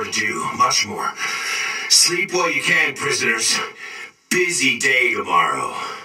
to do, much more. Sleep while you can, prisoners. Busy day tomorrow.